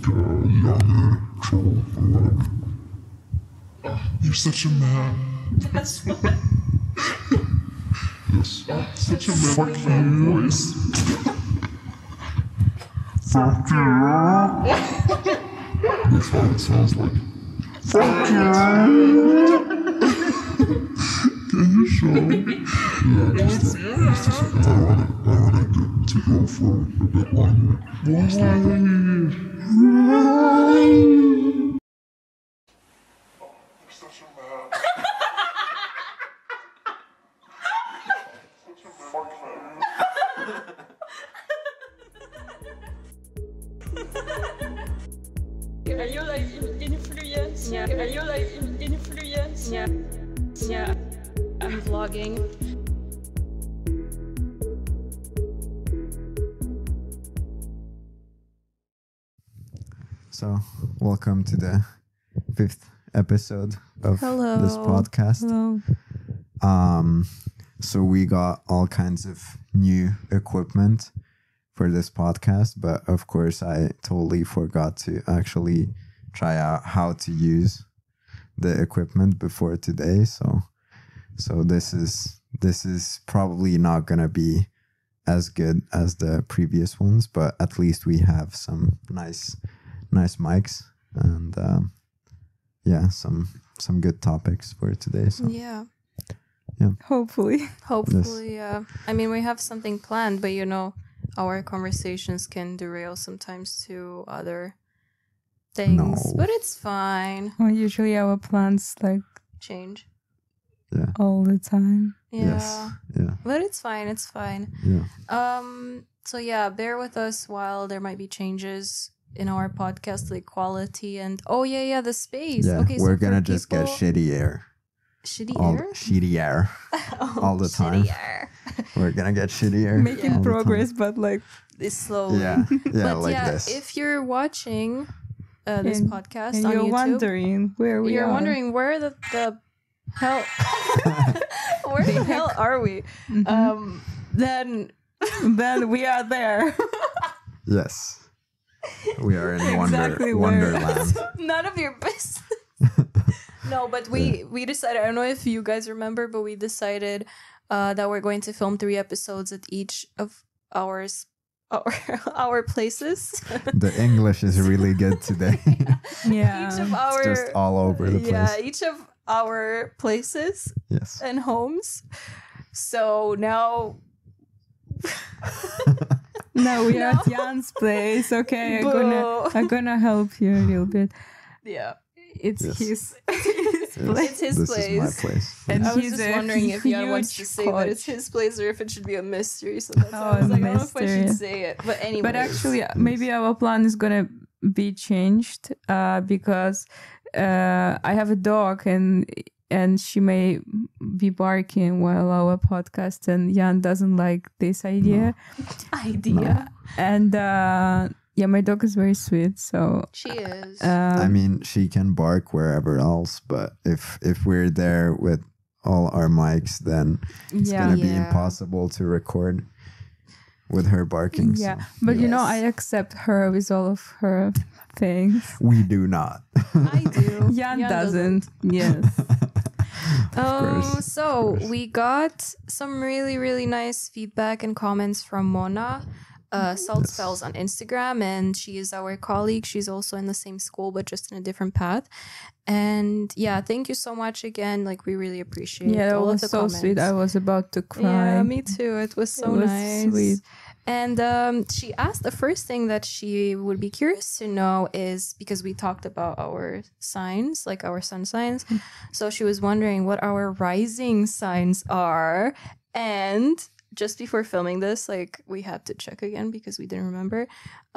younger troll. You're such a man. That's what. Yes. Such a man voice. Fuck you. That's what it sounds like. Fuck you. Can you show? Yeah, just I want it to go for a bit longer. Are you like influencer? Yeah. Are you like influencer? Yeah. Yeah. I'm vlogging. So, welcome to the 5th episode of Hello. this podcast. Hello. So we got all kinds of new equipment for this podcast, but of course I totally forgot to actually try out how to use the equipment before today. So this is probably not gonna be as good as the previous ones, but at least we have some nice mics and some good topics for today. So Yeah. Hopefully. Yeah. I mean, we have something planned, but our conversations can derail sometimes to other things. No. But it's fine. Well, usually our plans Change. yeah. all the time. Yeah. Yes. Yeah. But it's fine. It's fine. Yeah. So yeah, bear with us while there might be changes in our podcast, like quality and the space. Yeah. Okay, We're so gonna for just get people- shitty air. shitty All air. shitty air. all the time. Shitty air. We're gonna get shitty air. Making all the progress, but It's slowly. time. Yeah. But Like this. if you're watching this And- podcast And on you're YouTube, wondering where we you're are. wondering where the hell where the hell are we? Mhm. Then Then we are there. Yes. We are in Exactly where. Wonderland. none of your business. No, but we decided. I don't know if you guys remember, but we decided that we're going to film 3 episodes at each of our places. The English is really good today. Yeah. Each of our It's just all over the place. yeah, each of our places Yes. and homes. So now No, we are at Jan's place. Okay, Boo. I'm gonna help you a little bit. yeah. It's Yes. his Yes. place. It's his This place. is my place. And I was he's just a wondering if Jan wants to huge say that it's coach. his place or if it should be a mystery. So that's why I Oh, was like, I don't know if I mystery. should say it. But anyway. But actually, maybe our plan is gonna be changed because I have a dog and she may be barking while our podcast, and Jan doesn't like this idea. idea. And my dog is very sweet, so She is. I mean, she can bark wherever else, but if we're there with all our mics, then it's yeah. gonna be Yeah. impossible to record with her barking. Yeah, so, but Yes. I accept her with all of her things. we do not. I do. Jan doesn't. Yes. course, So of course. we got some really, really nice feedback and comments from Mona. Salt Yes. Spells on Instagram, and she is our colleague. She's also in the same school, but just in a different path. And yeah, thank you so much again. Like, we really appreciate Yeah, that all was of the so comments. sweet. I was about to cry. Yeah, me too. It was so It was nice. sweet. And she asked, the first thing that she would be curious to know is, because we talked about our signs, like our sun signs. So she was wondering what our rising signs are. And just before filming this, like, we had to check again because we didn't remember.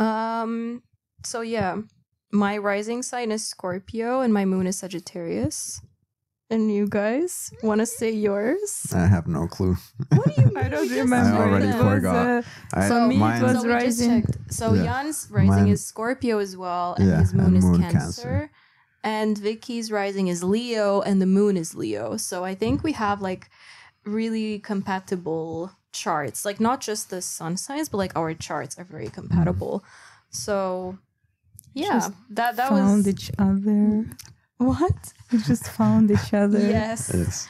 So yeah, my rising sign is Scorpio and my moon is Sagittarius. And you guys want to say yours? I have no clue. What do you mean? I don't We just remember. I already It was, forgot. for me, it was so we just rising. checked. So Yeah. Jan's rising Mine- is Scorpio as well, and Yeah, his moon and is moon Cancer. Cancer. And Vicky's rising is Leo, and the moon is Leo. So I think we have like really compatible charts. Like, not just the sun signs, but like our charts are very compatible. So yeah, Just that found was each other. What? We just found each other. yes. Yes.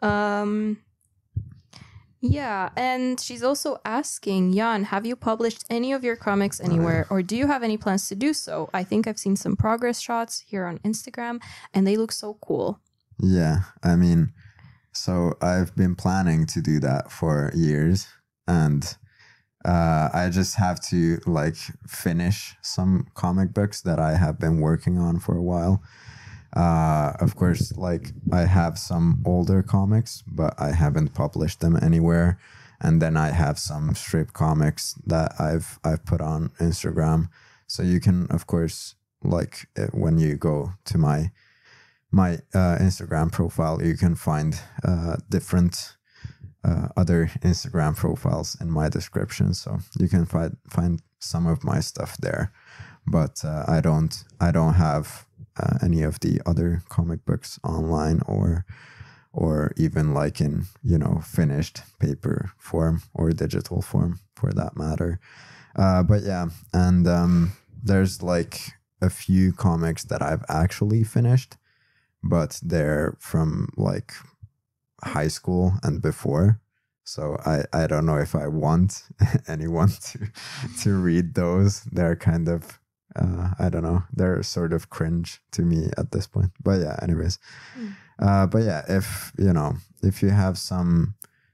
Yeah, and she's also asking, Jan, have you published any of your comics anywhere, or do you have any plans to do so? I think I've seen some progress shots here on Instagram, and they look so cool. Yeah, I mean, so I've been planning to do that for years, and I just have to like finish some comic books that I have been working on for a while. Of course, like I have some older comics, but I haven't published them anywhere. And then I have some strip comics that I've put on Instagram. So you can, of course, like when you go to my Instagram profile, you can find different other Instagram profiles in my description. So you can find some of my stuff there. But I don't have any of the other comic books online or even like in, you know, finished paper form or digital form for that matter. But yeah, and there's like a few comics that I've actually finished, but they're from like high school and before. So I don't know if I want anyone to read those. They're kind of I don't know. They're sort of cringe to me at this point. But yeah, anyways. But yeah, if you have some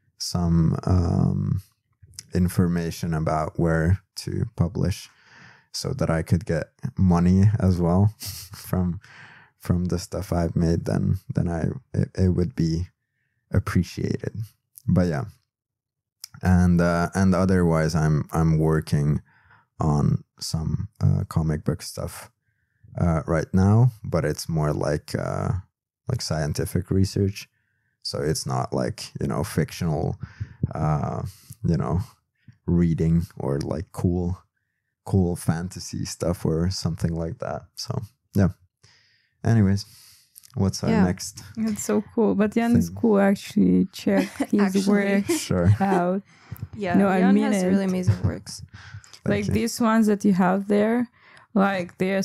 information about where to publish, so that I could get money as well from the stuff I've made, then it would be appreciated. But yeah, and otherwise, I'm working on some comic book stuff right now, but it's more like scientific research. So it's not like, you know, fictional, reading or like cool fantasy stuff or something like that. So yeah. Anyways, what's our next? It's so cool. But Jan is cool, actually. Check his work Sure. out. Yeah, No, Jan I mean has it. really amazing works. Like these ones that you have there, like they're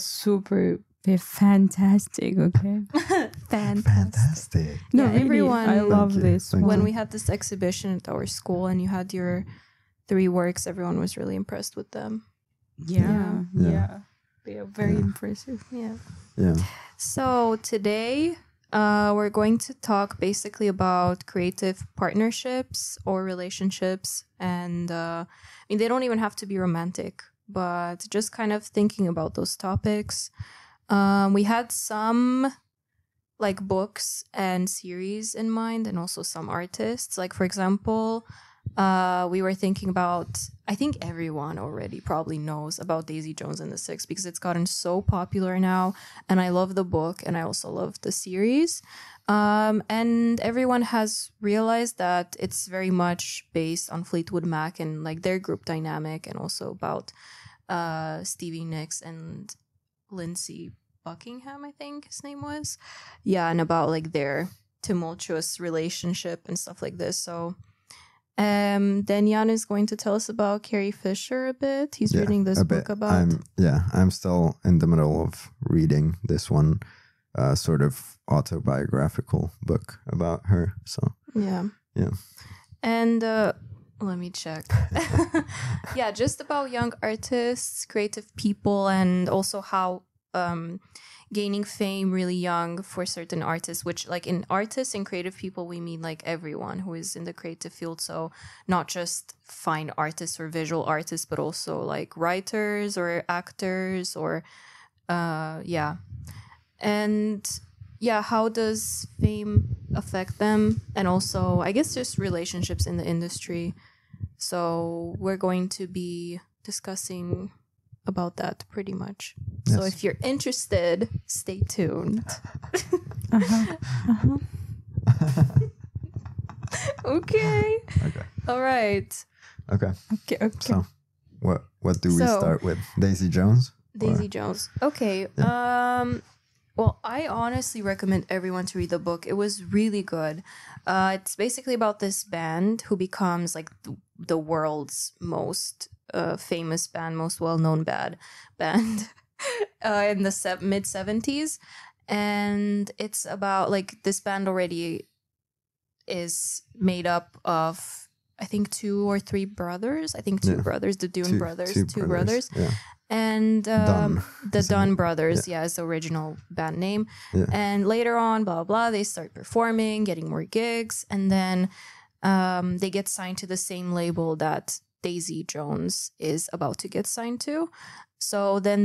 fantastic, okay? Fantastic. No, Yeah, really, everyone- I love Thank you. this Thank one. When we had this exhibition at our school and you had your 3 works, everyone was really impressed with them. Yeah. Yeah. They are very impressive. Yeah. Yeah. So today we're going to talk basically about creative partnerships or relationships. And I mean, they don't even have to be romantic, but just kind of thinking about those topics. We had some like books and series in mind, and also some artists. Like, for example, we were thinking about, I think everyone already probably knows about Daisy Jones and the Six, because it's gotten so popular now, and I love the book and I also love the series. And everyone has realized that it's very much based on Fleetwood Mac and like their group dynamic, and also about Stevie Nicks and Lindsey Buckingham, I think his name was. Yeah, and about like their tumultuous relationship and stuff like this. So then Jan is going to tell us about Carrie Fisher a bit. He's reading this book about. I'm still in the middle of reading this one, sort of autobiographical book about her. So Yeah. And let me check. Yeah, just about young artists, creative people, and also how gaining fame really young for certain artists, which like in artists and creative people, we mean like everyone who is in the creative field. So not just fine artists or visual artists, but also like writers or actors or yeah. And yeah, how does fame affect them? And also, I guess, just relationships in the industry. So we're going to be discussing about that pretty much. Yes. So if you're interested, stay tuned. Okay. Okay. All right. Okay. Okay. So what do we So- start with? Daisy Jones? Daisy Jones. Okay. Well, I honestly recommend everyone to read the book. It was really good. It's basically about this band who becomes like the world's most famous band, most well-known band. in the mid 70s, and it's about like this band already is made up of I think 2 or 3 brothers. I think two brothers, the Dune brothers, two brothers. Yeah. And Dunn, the Dunn brothers, is the original band name. Yeah. And later on, blah, blah, they start performing, getting more gigs. And then they get signed to the same label that Daisy Jones is about to get signed to. So then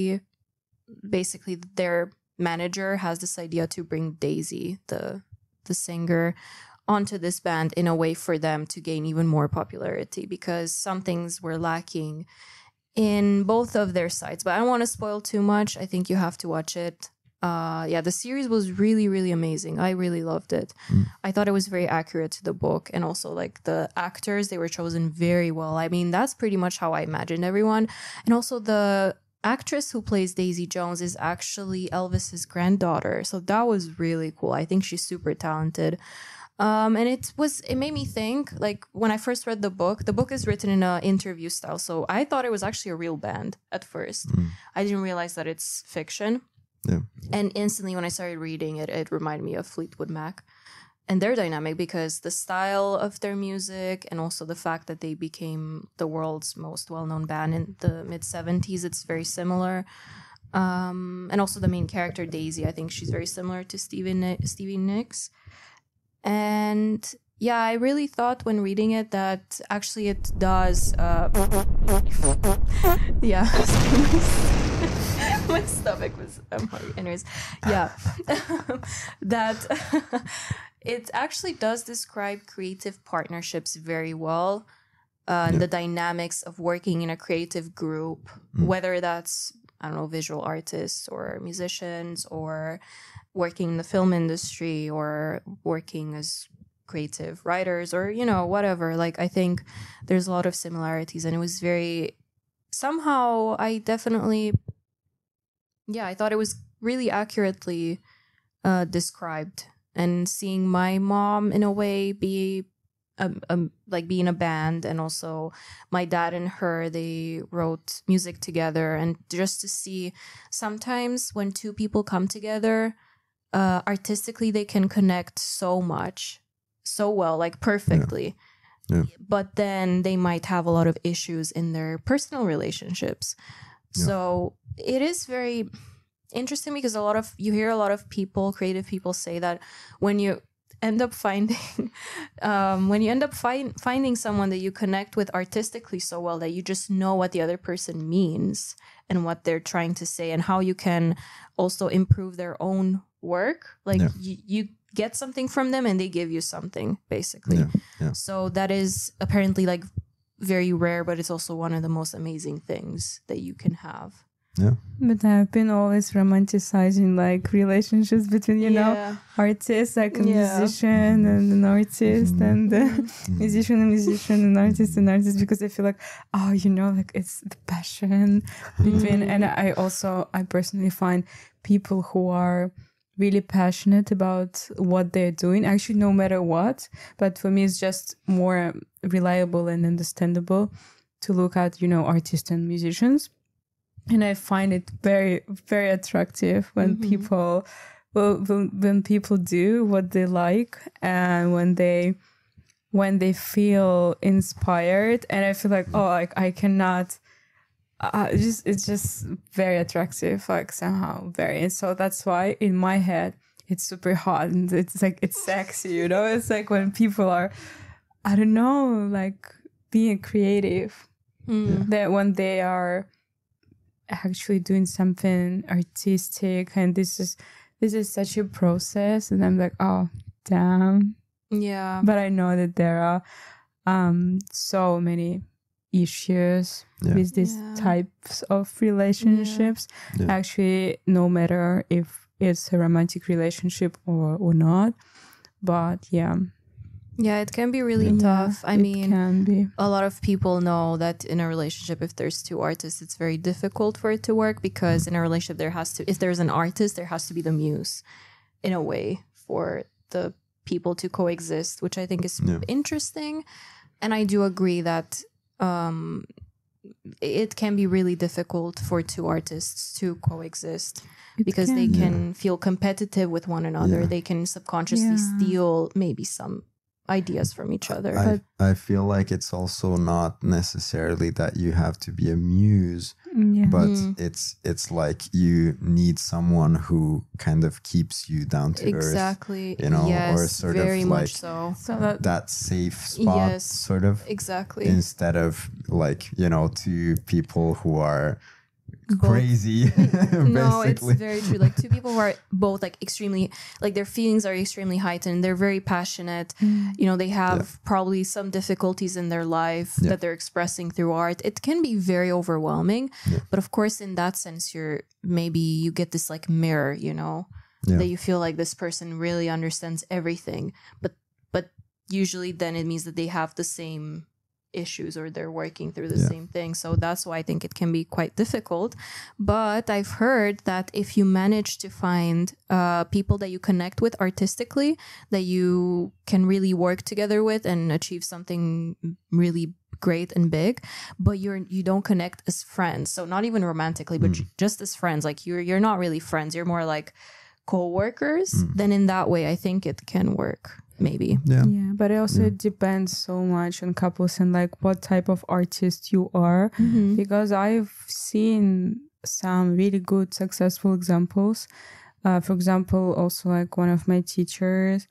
their manager has this idea to bring Daisy, the singer, onto this band in a way for them to gain even more popularity, because some things were lacking in both of their sides. But I don't want to spoil too much. I think you have to watch it. The series was really, really amazing. I really loved it. I thought it was very accurate to the book, and also like the actors, they were chosen very well. I mean, that's pretty much how I imagined everyone. And also the actress who plays Daisy Jones is actually Elvis's granddaughter. So that was really cool. I think she's super talented. And it made me think, like, when I first read the book is written in an interview style. So I thought it was actually a real band at first. I didn't realize that it's fiction. Yeah. And instantly when I started reading it, it reminded me of Fleetwood Mac and their dynamic, because the style of their music and also the fact that they became the world's most well-known band in the mid-70s, it's very similar. And also the main character, Daisy, I think she's very similar to Stevie Nicks. And yeah, I really thought when reading it that actually it does my stomach was hungry. Anyways, that it actually does describe creative partnerships very well, the dynamics of working in a creative group, whether that's, I don't know, visual artists or musicians, or working in the film industry, or working as creative writers, or, you know, whatever. Like, I think there's a lot of similarities, and it was very, somehow I definitely, I thought it was really accurately described. And seeing my mom in a way be be in a band, and also my dad and her, they wrote music together, and just to see sometimes when two people come together, artistically they can connect so well, like perfectly. Yeah. But then they might have a lot of issues in their personal relationships. So it is very interesting, because you hear a lot of people, creative people, say that when you end up finding finding someone that you connect with artistically so well, that you just know what the other person means and what they're trying to say, and how you can also improve their own work. Like you get something from them and they give you something, basically. So that is apparently like very rare, but it's also one of the most amazing things that you can have. But I've been always romanticizing like relationships between, you know, artists, like a musician and an artist, and musician and artist, because I feel like, oh, you know, like it's the passion between. And I personally find people who are really passionate about what they're doing, actually, no matter what. But for me, it's just more reliable and understandable to look at, you know, artists and musicians. And I find it very, very attractive when people do what they like, and when they feel inspired. And I feel like, oh, like I cannot. It's just very attractive, like somehow very. And so that's why in my head it's super hot, and it's like it's sexy, you know. It's like when people are, I don't know, like being creative, that when they are actually doing something artistic, and this is such a process, and I'm like, oh damn, but I know that there are so many issues with these types of relationships, actually, no matter if it's a romantic relationship or not. But it can be really tough. I mean, can be. A lot of people know that in a relationship, if there's two artists, it's very difficult for it to work, because in a relationship, if there's an artist, there has to be the muse, in a way, for the people to coexist, which I think is interesting. And I do agree that it can be really difficult for two artists to coexist because can. they can feel competitive with one another. Yeah. They can subconsciously steal maybe some ideas from each other. I feel like it's also not necessarily that you have to be a muse, but it's like you need someone who kind of keeps you down to Exactly. earth, you know, yes, or sort very of much like so. that safe spot, Yes, sort of, exactly. instead of like, you know, two people who are Both- crazy. No, it's basically. very true. Like two people who are both like extremely, like their feelings are extremely heightened. They're very passionate. You know, they have probably some difficulties in their life that they're expressing through art. It can be very overwhelming. But of course, in that sense, maybe you get this like mirror, you know, that you feel like this person really understands everything. But usually then it means that they have the same issues or they're working through the same thing. So that's why I think it can be quite difficult. But I've heard that if you manage to find people that you connect with artistically, that you can really work together with and achieve something really great and big, but you don't connect as friends. So not even romantically, but just as friends. Like you're not really friends. You're more like co-workers. Then in that way, I think it can work. Maybe. Yeah, but it also depends so much on couples and like what type of artist you are. Because I've seen some really good successful examples. For example, also like one of my teachers,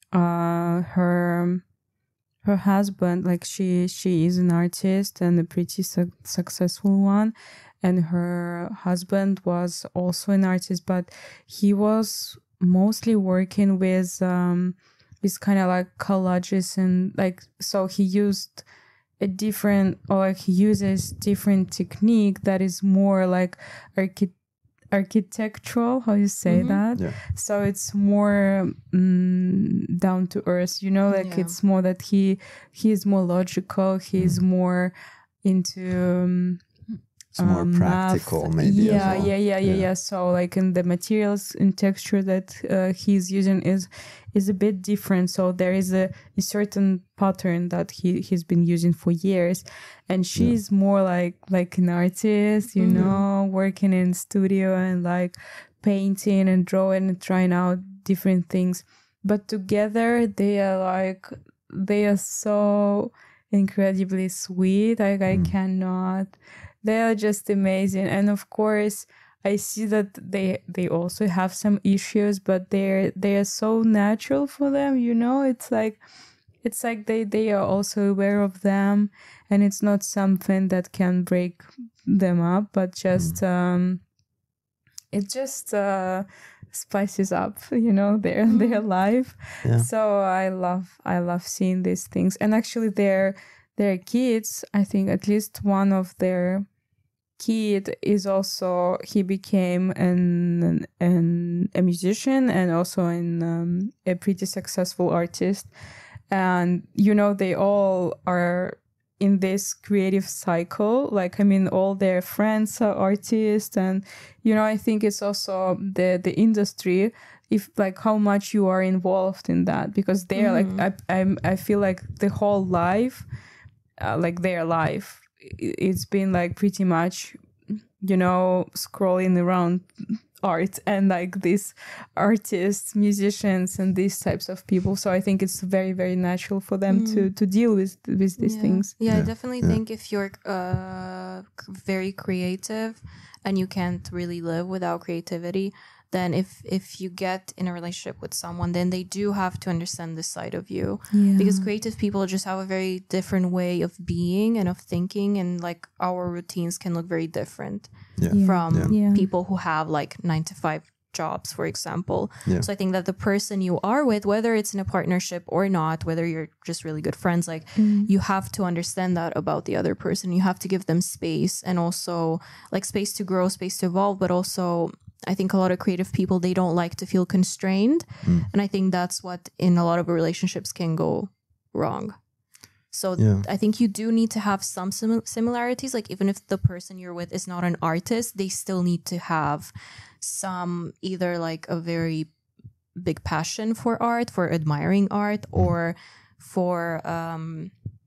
her husband, like she is an artist and a pretty successful one, and her husband was also an artist, but he was mostly working with these kind of like collages, and like, so he used a different, or like he uses different technique that is more like architectural, how you say that. So it's more down to earth, you know, like it's more that he is more logical, he's more into it's more practical, maybe. Yeah. So like in the materials and texture that he's using is a bit different. So there is a certain pattern that he's been using for years, and she's more like an artist, you know, working in studio and like painting and drawing and trying out different things. But together they are so incredibly sweet. Like I cannot. They are just amazing. And of course, I see that they also have some issues, but they are so natural for them, you know? It's like they are also aware of them, and it's not something that can break them up, but just it just spices up, you know, their life. So I love seeing these things. And actually their kids, I think at least one of their kid is also, he became a musician and also a pretty successful artist. And you know, they all are in this creative cycle. Like, I mean, all their friends are artists, and you know, I think it's also the industry, if like how much you are involved in that, because they're like I feel like the whole life, like their life, it's been like pretty much, you know, scrolling around art and like these artists, musicians, and these types of people. So I think it's very, very natural for them to deal with these things. I definitely think if you're very creative and you can't really live without creativity, then if you get in a relationship with someone, then they do have to understand this side of you. Because creative people just have a very different way of being and of thinking, and like our routines can look very different from people who have like 9-to-5 jobs, for example. So I think that the person you are with, whether it's in a partnership or not, whether you're just really good friends, like you have to understand that about the other person. You have to give them space, and also like space to grow, space to evolve, but also I think a lot of creative people, they don't like to feel constrained. And I think that's what in a lot of relationships can go wrong. So I think you do need to have some similarities. Like even if the person you're with is not an artist, they still need to have some, either like a very big passion for art, for admiring art, or for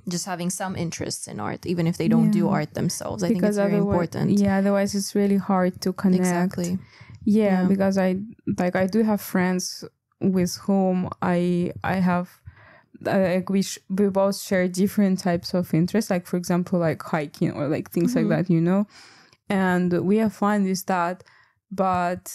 just having some interest in art, even if they don't do art themselves. I think it's very important. Yeah, otherwise it's really hard to connect. Exactly. Yeah, because I do have friends with whom I have like we both share different types of interests, like for example like hiking or like things like that, you know, and we have fun with that, but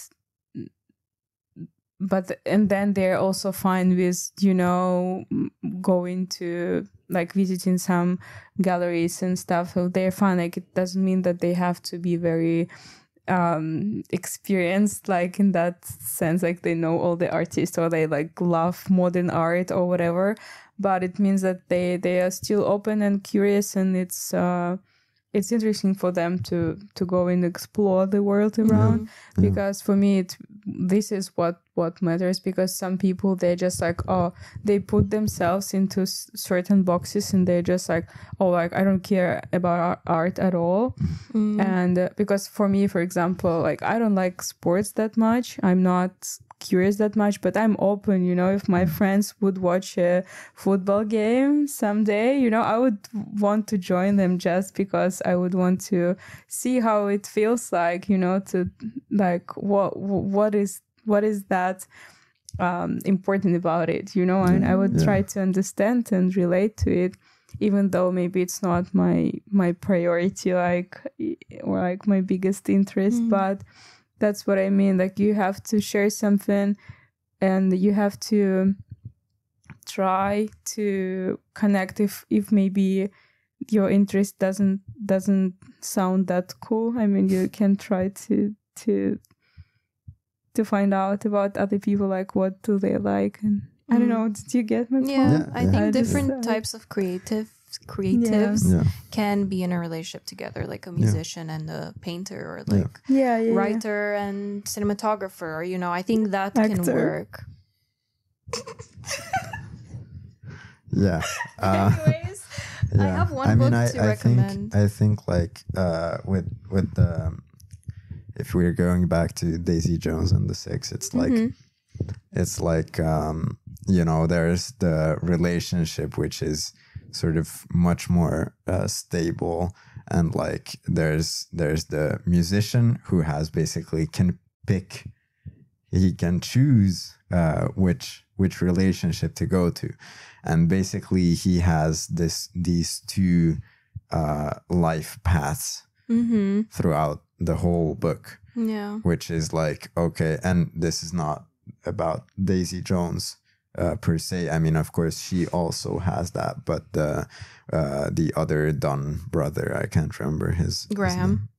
and then they're also fine with, you know, going to like visiting some galleries and stuff, so they're fine. Like it doesn't mean that they have to be very experienced, like in that sense, like they know all the artists or they like love modern art or whatever, but it means that they are still open and curious, and it's interesting for them to go and explore the world around. Because for me this is what matters, because some people, they're just like, oh, they put themselves into certain boxes and they're just like, oh, like I don't care about art at all. And because for me, for example, like I don't like sports that much, I'm not curious that much, but I'm open, you know, if my friends would watch a football game someday, you know, I would want to join them just because I would want to see how it feels like, you know, to like what is that important about it, you know, and I would try to understand and relate to it, even though maybe it's not my priority, like, or like my biggest interest, but that's what I mean. Like you have to share something and you have to try to connect if maybe your interest doesn't sound that cool. I mean, you can try to find out about other people, like what do they like, and I don't know, did you get my point? I think different types of creatives can be in a relationship together, like a musician and a painter, or like writer and cinematographer, or, you know, I think that can work. Anyways, I have one book to recommend. I think like with the, if we're going back to Daisy Jones and the Six, it's like it's like you know, there's the relationship which is sort of much more stable, and like there's the musician who has basically he can choose which relationship to go to, and basically he has these two life paths throughout the whole book, which is like, okay, and this is not about Daisy Jones per se. I mean, of course, she also has that, but the other Dunn brother, I can't remember his Graham.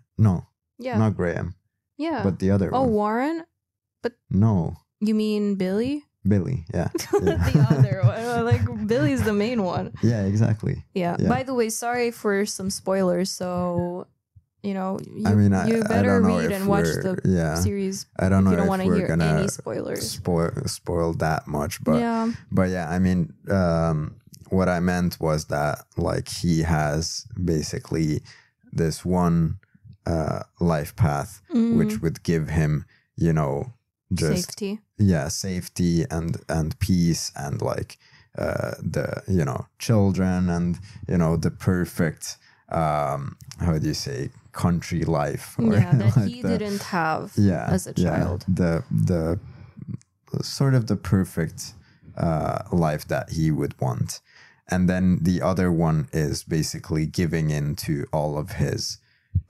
Not Graham. But the other one. Oh, Warren? But no. You mean Billy? Billy, yeah. The other one. Like, Billy's the main one. Yeah, exactly. Yeah. By the way, sorry for some spoilers, so... You know, you I better don't know read and watch the series. I don't know if you don't if want to we're hear gonna any spoilers. Spoil that much, but yeah, I mean, what I meant was that like he has basically this one life path which would give him, you know, just safety and peace, and like the, you know, children, and, you know, the perfect how do you say, country life, or that like he didn't have as a child. The sort of the perfect life that he would want. And then the other one is basically giving in to all of his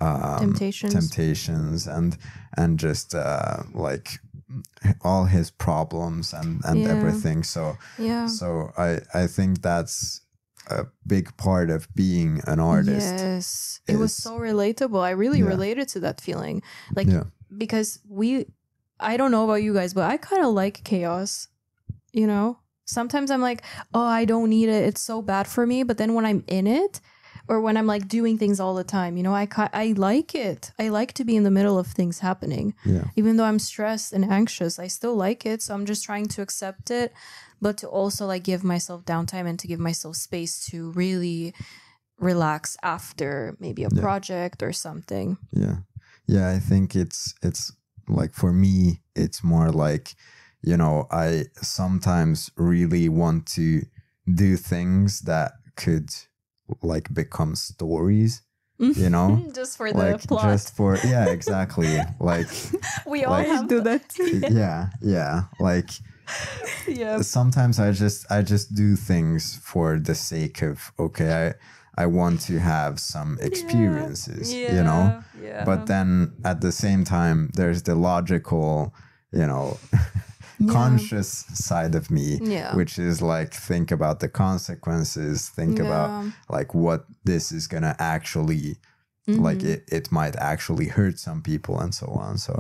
temptations and just like all his problems and everything. So I think that's a big part of being an artist. Yes, it was so relatable. I really related to that feeling, like because I don't know about you guys, but I kind of like chaos, you know. Sometimes I'm like, oh, I don't need it, it's so bad for me, but then when I'm in it, or when I'm like doing things all the time, you know, I like it. I like to be in the middle of things happening. Even though I'm stressed and anxious, I still like it. So I'm just trying to accept it, but to also like give myself downtime and to give myself space to really relax after maybe a project or something. Yeah, I think it's like, for me, it's more like, you know, I sometimes really want to do things that could like become stories, you know, just for the like plot. just for exactly like We all like- have do that. yeah like Yeah. sometimes I just do things for the sake of I want to have some experiences, you know, Yeah. but then at the same time there's the logical, you know, conscious side of me, Yeah. which is like think about the consequences, think about like what this is gonna actually like it might actually hurt some people and so on. So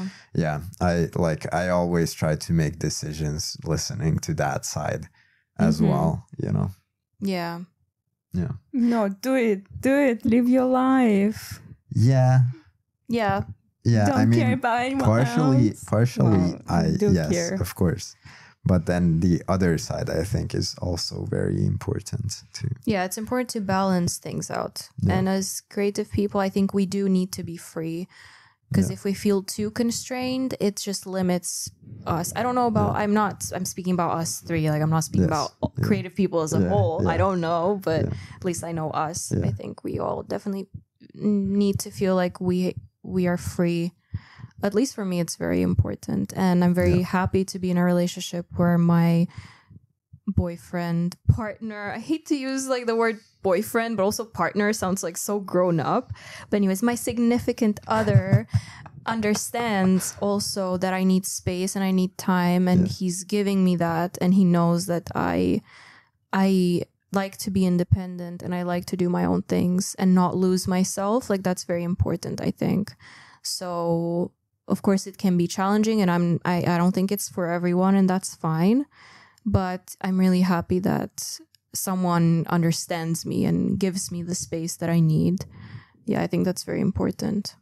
I always try to make decisions listening to that side as well, you know. Yeah. No, do it. Live your life. Yeah. Don't I mean, care about anyone partially else. Well, I do yes, care. of course. But then the other side, I think, is also very important too. Yeah, it's important to balance things out. And as creative people, I think we do need to be free. Because if we feel too constrained, it just limits us. I don't know about, I'm speaking about us three. Like, I'm not speaking about creative people as a whole. I don't know, but at least I know us. I think we all definitely need to feel like we are free. At least for me, it's very important. And I'm very happy to be in a relationship where my boyfriend, partner, I hate to use like the word boyfriend, but also partner sounds like so grown up. But anyways, my significant other understands also that I need space and I need time, and he's giving me that, and he knows that I like to be independent and I like to do my own things and not lose myself. Like, that's very important, I think. So of course it can be challenging, and I don't think it's for everyone, and that's fine. But I'm really happy that someone understands me and gives me the space that I need. Yeah, I think that's very important.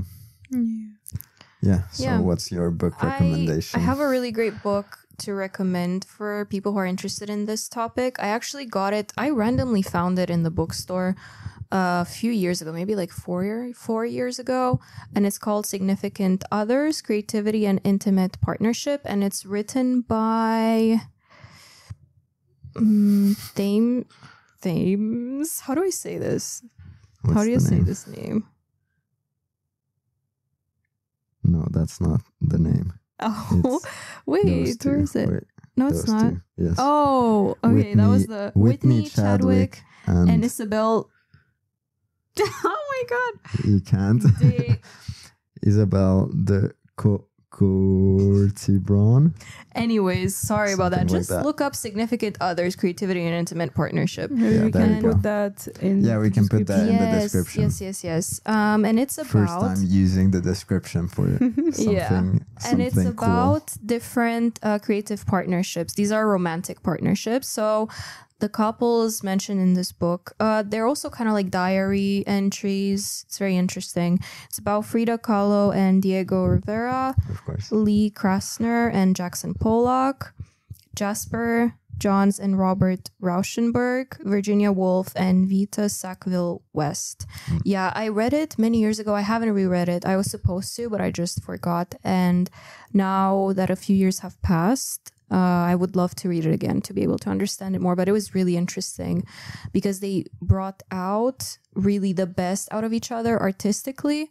So what's your book recommendation? I have a really great book to recommend for people who are interested in this topic. I actually got it. I randomly found it in the bookstore a few years ago, maybe like 4 years ago. And it's called Significant Others, Creativity and Intimate Partnership. And it's written by Thames. How do I say this? What's How do you the say name? this name? No, that's not the name. Oh, Those wait, two. where is it? Wait, No, it's those not. two. Yes. Oh, okay. That was the Whitney, Chadwick, and and Isabelle. Oh my god. you can't. Isabelle the Courtivron. Anyways, sorry about that. Something like Just that. look up Significant Others, Creativity and Intimate Partnership. Maybe we there can you go. put that in. Yeah, we can put that in the Yes, description. yes. And it's First about time using the description for something. and it's something cool. about different creative partnerships. These are romantic partnerships. So the couples mentioned in this book, they're also kind of like diary entries. It's very interesting. It's about Frida Kahlo and Diego Rivera, Of course. Lee Krasner and Jackson Pollock, Jasper Johns and Robert Rauschenberg, Virginia Woolf, and Vita Sackville West. Yeah, I read it many years ago. I haven't reread it. I was supposed to, but I just forgot. And now that a few years have passed, I would love to read it again to be able to understand it more. But it was really interesting because they brought out really the best out of each other artistically,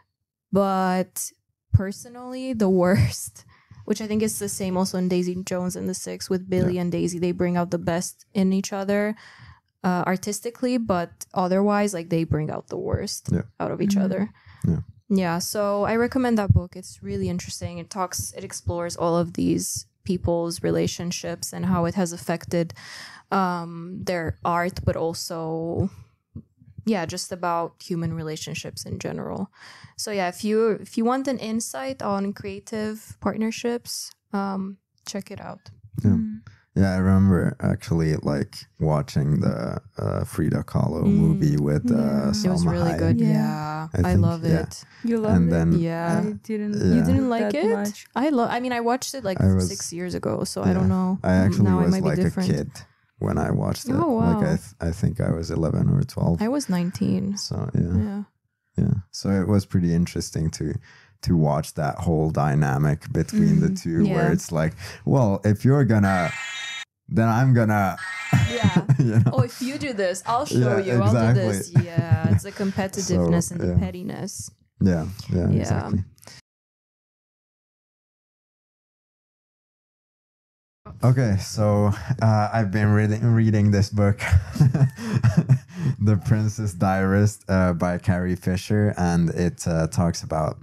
but personally, the worst. Which I think is the same also in Daisy Jones and the Six with Billy and Daisy. They bring out the best in each other artistically, but otherwise, like, they bring out the worst out of each other. Yeah, so I recommend that book. It's really interesting. It explores all of these people's relationships and how it has affected their art, but also just about human relationships in general. So yeah, if you want an insight on creative partnerships, check it out. Yeah, I remember actually like watching the Frida Kahlo movie with Salma It was really Hayek. good. Yeah. Yeah, I think, love it. You love And it? then Yeah. I didn't. Yeah. You didn't like that it? much. I mean, I watched it like I was- 6 years ago, so I don't know. I actually now it was might be like a different. kid when I watched it. Oh, wow. Like I think I was 11 or 12. I was 19. So Yeah. So it was pretty interesting to watch that whole dynamic between the two, where Yeah. it's like, well, if you're gonna then I'm gonna Yeah. you know? Oh, if you do this, I'll show Yeah, you. I'll do exactly. this. Yeah, it's the competitiveness and the yeah. pettiness. Yeah, Yeah. exactly. Okay, so I've been reading this book, The Princess Diarist by Carrie Fisher, and it talks about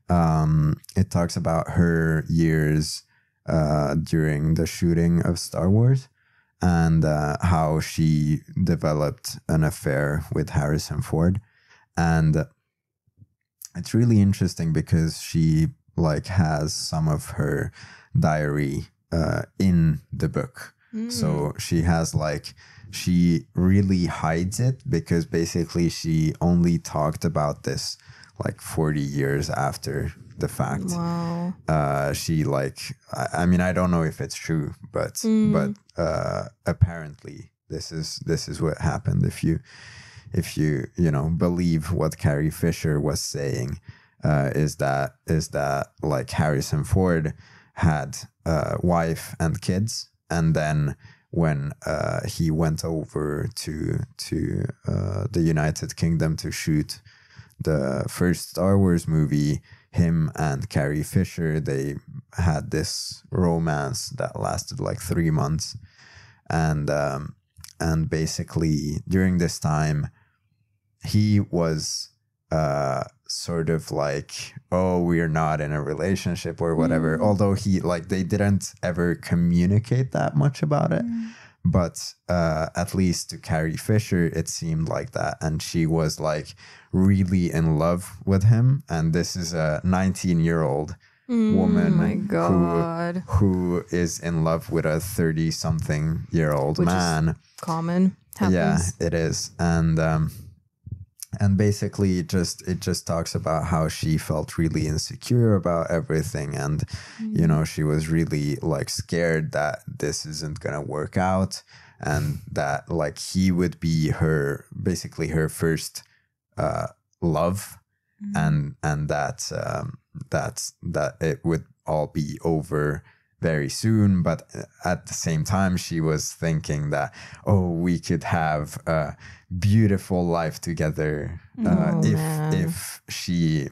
her years during the shooting of Star Wars, and how she developed an affair with Harrison Ford. And it's really interesting because she like has some of her diary in the book. So she has like, she really hides it because basically she only talked about this like 40 years after the fact. Wow. She like, I mean, I don't know if it's true, but apparently this is what happened. If you believe what Carrie Fisher was saying, is that like Harrison Ford had a wife and kids, and then when he went over to the United Kingdom to shoot the first Star Wars movie, him and Carrie Fisher, they had this romance that lasted like 3 months, and basically during this time he was sort of like, oh, we are not in a relationship or whatever, although they didn't ever communicate that much about it. But at least to Carrie Fisher it seemed like that, and she was like really in love with him. And this is a 19-year-old woman my God. who is in love with a 30-something-year-old man. Common. Happens. Yeah, it is. And basically it just talks about how she felt really insecure about everything, and she was really like scared that this isn't gonna work out, and that like he would be her first love, and that it would all be over very soon. But at the same time she was thinking that, oh, we could have a beautiful life together if she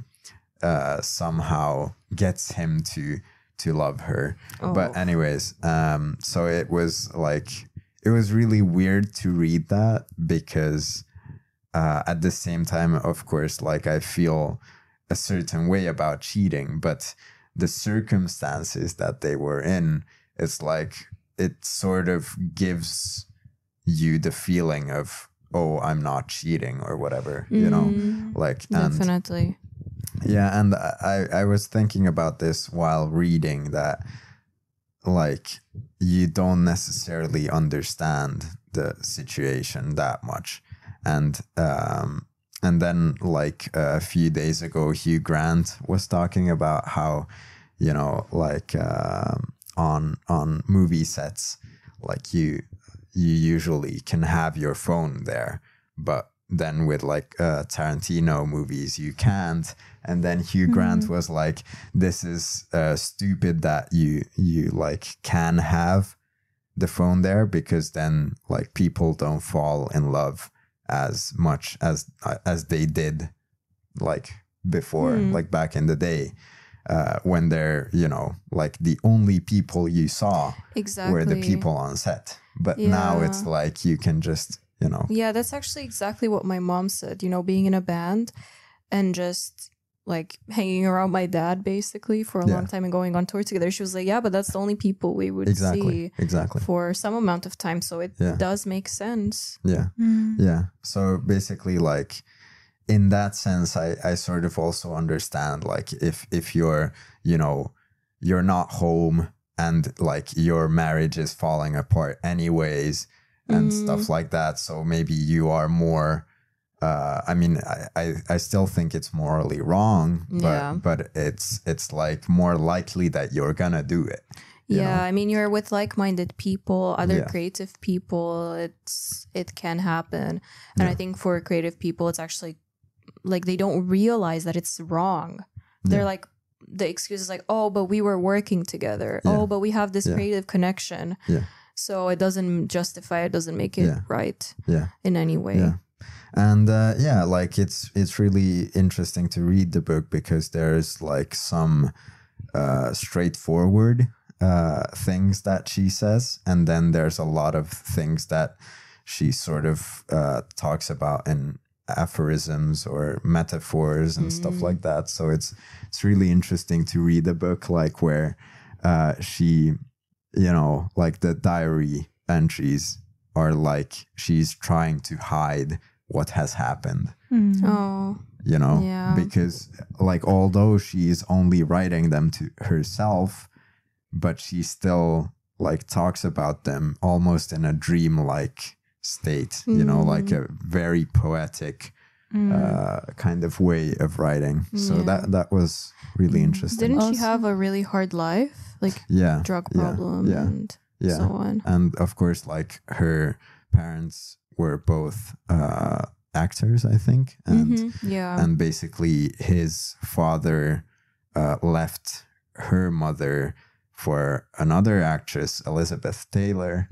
somehow gets him to love her. But anyways, so it was really weird to read that, because at the same time, of course, like I feel a certain way about cheating, but the circumstances that they were in, it's like it sort of gives you the feeling of, oh, I'm not cheating or whatever, like, and Definitely. yeah. And I was thinking about this while reading that, like, you don't necessarily understand the situation that much. And then like a few days ago, Hugh Grant was talking about how, like on movie sets, like you usually can have your phone there, but then with like Tarantino movies you can't. And then Hugh Grant was like, this is stupid that you like can have the phone there, because then like people don't fall in love as much as they did like before, like back in the day, when they're, like the only people you saw were the people on set. But now it's like you can just, Yeah, that's actually exactly what my mom said, being in a band and just like hanging around my dad basically for a long time and going on tour together. She was like, yeah, but that's the only people we would see for some amount of time. So it does make sense. Yeah. Yeah. So basically, like, in that sense, I sort of also understand, like, if you're, you're not home and like your marriage is falling apart anyways and stuff like that. So maybe you are more, I mean, I still think it's morally wrong, but it's like more likely that you're gonna do it. Yeah, I mean, you're with like-minded people, other creative people. It can happen, and I think for creative people, it's actually like they don't realize that it's wrong. They're like, the excuse is like, oh, but we were working together. Oh, but we have this creative connection. So it doesn't justify, it doesn't make it right in any way. Yeah. And like it's really interesting to read the book because there's like some straightforward things that she says, and then there's a lot of things that she sort of talks about in aphorisms or metaphors and stuff like that. So it's really interesting to read the book, like where she, you know, like the diary entries are like she's trying to hide what has happened. Oh, you know, because like although she's only writing them to herself, but she still like talks about them almost in a dream-like state, you know, like a very poetic kind of way of writing. So that was really interesting. Didn't she have a really hard life, like drug problem and so on? And of course, like her parents were both actors, I think, and and basically his father left her mother for another actress, Elizabeth Taylor.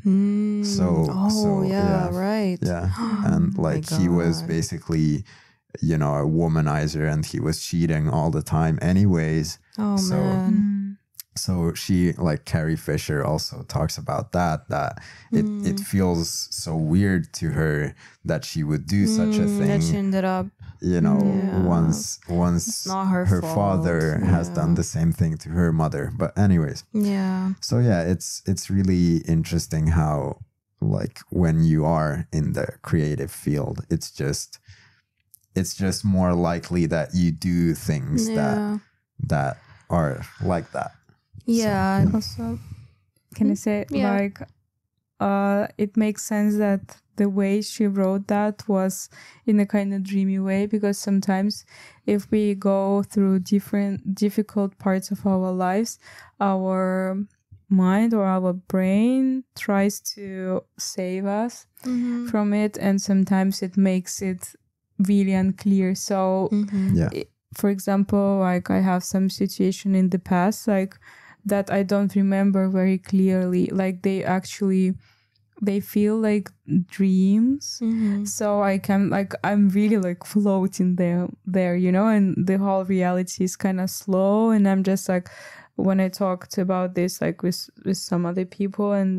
Right. Yeah. And like he was basically, you know, a womanizer, and he was cheating all the time anyways. Man. So she, like Carrie Fisher also talks about that it feels so weird to her that she would do such a thing. That she ended up, you know, once not her her fault. father has done the same thing to her mother. But anyways. Yeah. So it's really interesting how like when you are in the creative field, it's just more likely that you do things that are like that. Yeah. Also, can I say like it makes sense that the way she wrote that was in a kind of dreamy way, because sometimes if we go through difficult parts of our lives, our mind or our brain tries to save us from it, and sometimes it makes it really unclear. So for example, like I have some situation in the past like that I don't remember very clearly, like they feel like dreams. So I can I'm really like floating there, you know, and the whole reality is kind of slow, and I'm just like, when I talked about this like with some other people, and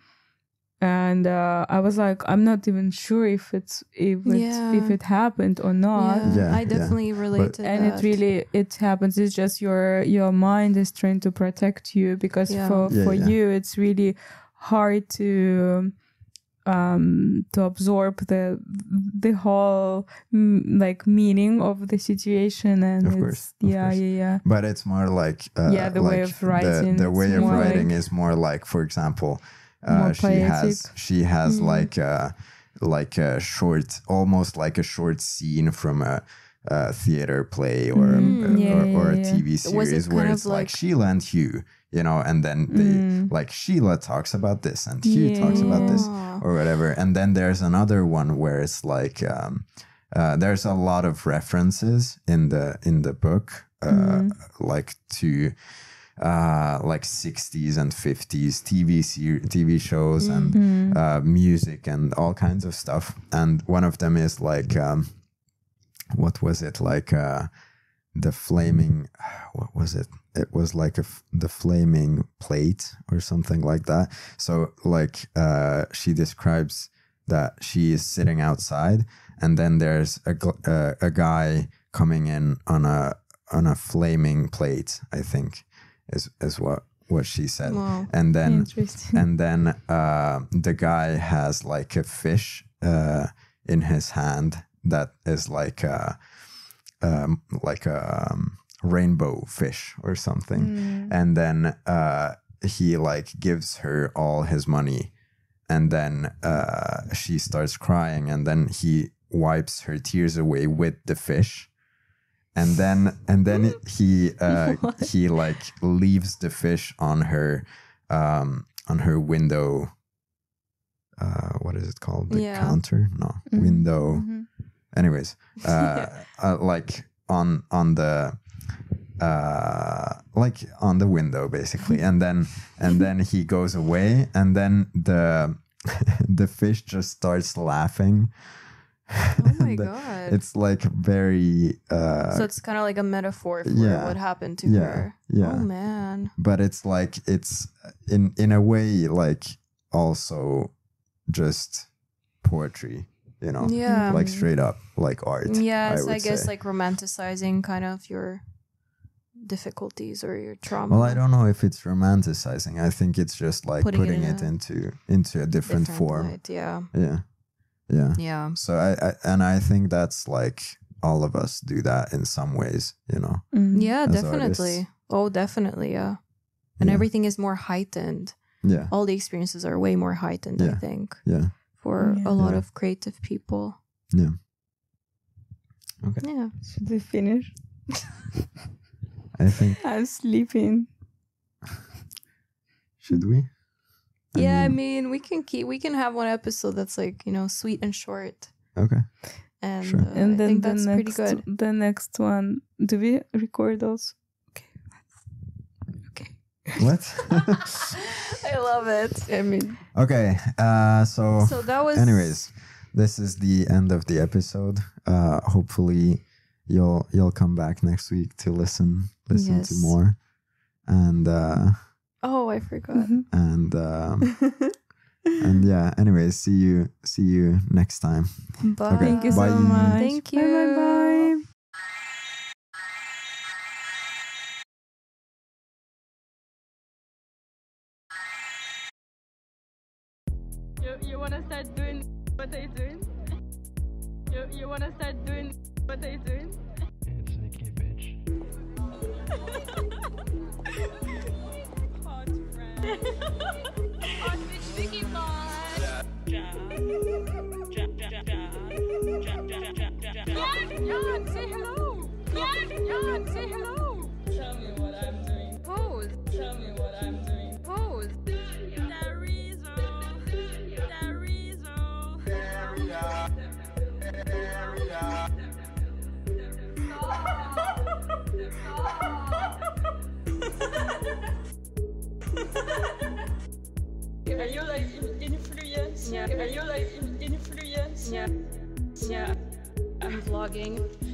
I was like, I'm not even sure if it happened or not. I definitely relate to that. And it happens. It's just your mind is trying to protect you, because for you it's really hard to absorb the whole like meaning of the situation, and of course. But it's more like the like way of writing. The way of writing is more like, for example, she has like a short, almost like a short scene from a theater play or a TV series where it's like Sheila and Hugh, you know, and then they like Sheila talks about this and Hugh talks about this or whatever, and then there's another one where it's like there's a lot of references in the book like to like 60s and 50s TV shows and music and all kinds of stuff. And one of them is like, what was it? Like the flaming, what was it? It was like the flaming plate or something like that. So like she describes that she is sitting outside, and then there's a guy coming in on a flaming plate, I think. Is what she said. Wow. And then the guy has like a fish in his hand that is like a rainbow fish or something. And then he like gives her all his money, and then she starts crying, and then he wipes her tears away with the fish. And then he like leaves the fish on her window. What is it called? The counter? No, window. Anyways, like on the like on the window basically, and then he goes away, and then the fish just starts laughing. Oh my god. It's like very so it's kind of like a metaphor for what happened to her. Yeah. Oh man. But it's like it's in a way like also just poetry, you know. Yeah. Like straight up like art. Yes, I guess say. like romanticizing kind of your difficulties or your trauma. Well, I don't know if it's romanticizing. I think it's just like putting it into a different form. Light, yeah. Yeah. So I think that's like all of us do that in some ways, you know. Yeah, as definitely. artists. Oh, definitely, yeah. And everything is more heightened. Yeah. All the experiences are way more heightened, I think. Yeah. For a lot of creative people. Yeah. Okay. Yeah. Should we finish? I think. I'm sleeping. Should we? I mean, we can have one episode that's like, you know, sweet and short. Okay. And, sure. And I then think that's pretty good. The next one, do we record those? Okay. What? I love it. I mean. Okay. So that was. Anyways, this is the end of the episode. Hopefully, you'll come back next week to listen to more, and. Oh, I forgot. And yeah. Anyways, see you next time. Bye. Okay, Thank you bye. so much. Thank you. Bye. You wanna start doing what are you doing? You wanna start doing what are you doing? It's Nicky, bitch. Hot friend. On bitch Wicky boy. Yeah, say hello. Yeah, say hello. Tell me what I'm doing. Pose. Tell me what I'm doing. Pose. Dareezy. Are you like influence? Yeah. Are you like influence? Yeah. I'm vlogging.